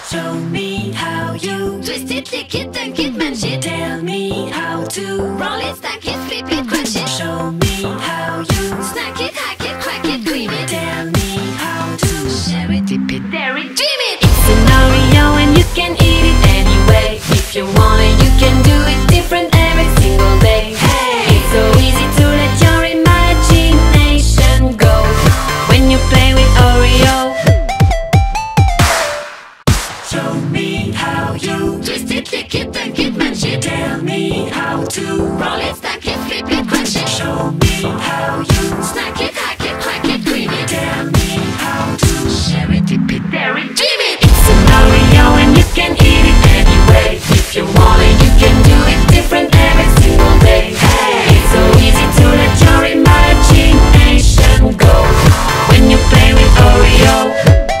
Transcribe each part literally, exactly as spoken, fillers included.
Show me how you twist it, lick it, dunk it, munch it. Tell me how to roll it, stack it, flip it, crunch it. Show me how you snack it, hack it, crack it, cream it. Tell me how to share it, dip it, dare it, dream it. It's an Oreo and you can eat it anyway. If you want it, you can do it different every single day. Hey, it's so easy to let your imagination go when you play with Oreo. Show me how you twist it, lick it, dunk it, munch it. Tell me how to roll it, stack it, flip it, crunch it. Show me how you snack it, hack it, crack it, cream it. Tell me how to share it, dip it, dare it, dream it. It's an Oreo and you can eat it anyway. If you want it, you can do it different every single day. Hey, it's so easy to let your imagination go when you play with Oreo.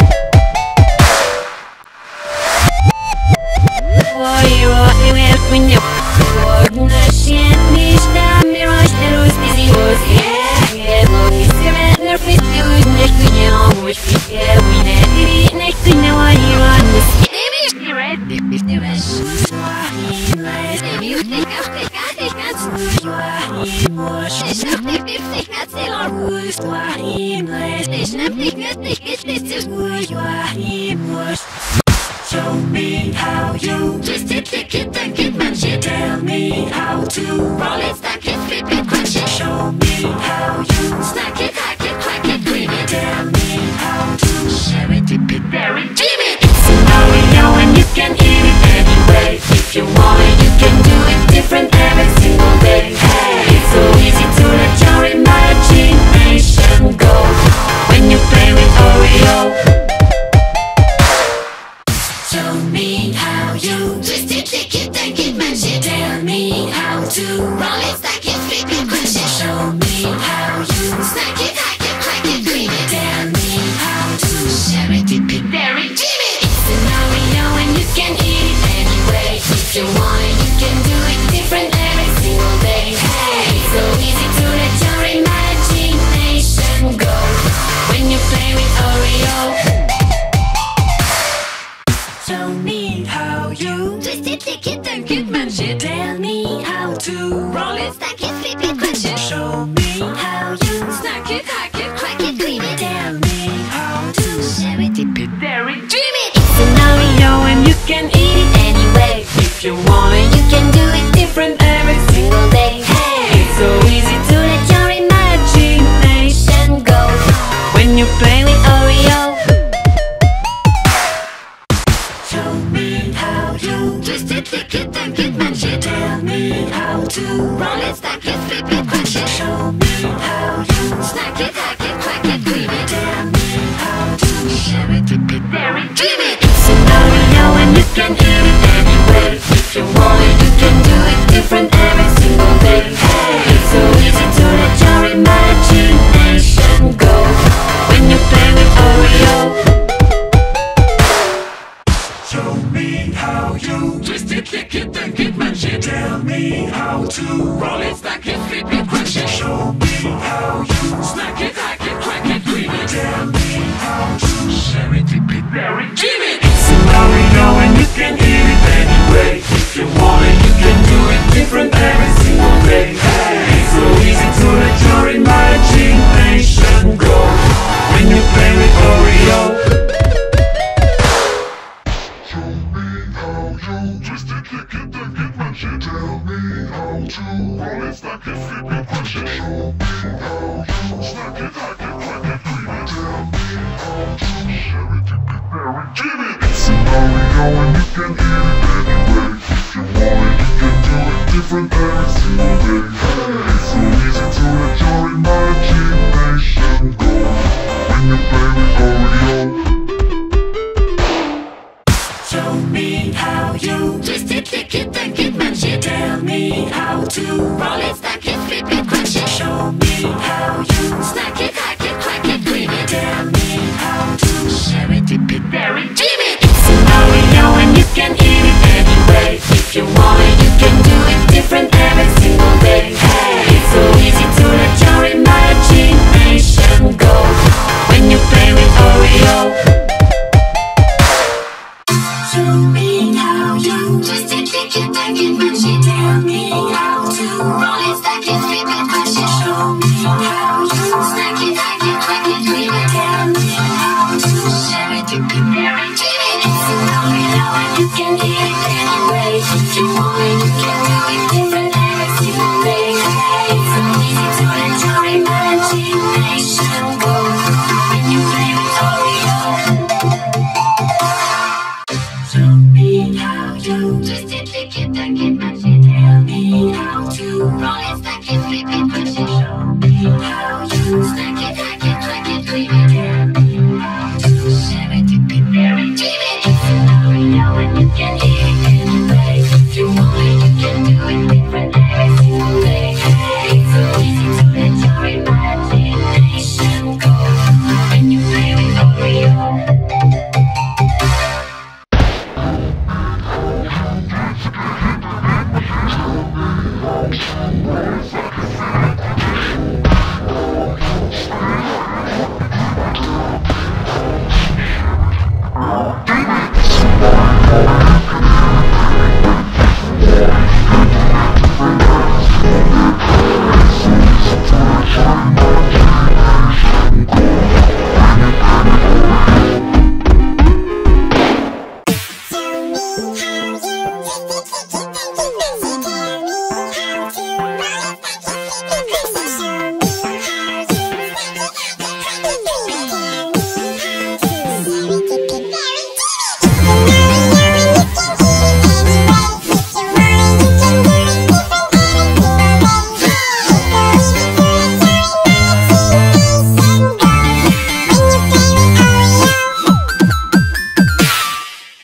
Show me how you twist it, lick it, dunk it, munch it. Tell me how to roll it, stack it, flip it, crunch it. Show me how you snack it, hack it, crack it, cream it. Tell me how to share it, dip it, dare it, dream it. It's an Oreo and you can eat it anyway. If you want it, you can do it different every single day. Hey, it's so easy to let your imagination go when you play with Oreo. Show me how you twist it, lick it, dunk it, munch it. Tell me how to roll it, stack it, flip it, crunch it. Show me how you snack it, hack it, crack it, cream it. Tell me how to share it, dip it, dare it, dream it. It's an Oreo and you can eat it anyway. If you want it, you can do it different every single day. Hey, it's so easy to let your imagination go when you play with Oreo. Show me how you twist it, lick it, dunk it, munch it. Tell me how to roll it, stack it, flip it, crunch it. Show me how you snack it, hack it, crack it, clean it. Tell me how to share it, dip it, dare it, dream it. It's an Oreo and you can eat it anyway. If you want it, you can do it different every single day. Hey, it's so easy to let your imagination go when you play with Oreo. Show me how you twist it, lick it, dunk it, munch it. Tell me how to roll it, stack it, flip it, crunch it. Show me how you snack it, hack it, crack it, cream it. Tell me how to share it, dip it, dare it, dream it. It's an Oreo and you can eat it anyway. If you want it, you can do it different every single day. Hey, it's so easy to let your imagination go when you play with Oreo. Show me how you twist it, lick it, dunk it, munch it. Tell me how to roll it, stack it, flip it, crunch it. Show me how you snack it, hack it, crack it, cream it. Tell me how to share it, dip it, dare it, dream it. It's an Oreo and you can eat it anyway. If you want it, you can do it different every single day. Hey, it's so easy to let your imagination go when you play with Oreo. Twist it, lick it, dunk it, munch it. Tell me how to roll it, stack it, flip it, crunch it. Show me how you snack it, hack it, crack it, cream it. Tell me how to share it, dip it, dare it, dream it. It's an Oreo and you can eat it anyway. If you want it, you can do it different every single day. Hey, it's so easy to let your imagination go when you play with Oreo. Show me how you twist it, lick it, dunk it, munch it. Tell me how to roll it, stack it, flip it, crunch it. Show me how you snack it, hack it, crack it, cream it. Tell me how to share it, dip it, dare it, dream it. It's an Oreo and you can eat it anyway. If you want it, you can do it different every single day. Hey, it's so easy to let your imagination go when you play with Oreo. take it, take it when she tell me how to roll it, stack it, flip it when she show me how to snack it, hack it, crack it, leave it, tell me how to share it, you can bear it, give it, it's a lonely now and you can hear it anyway. If you want it, you can do it.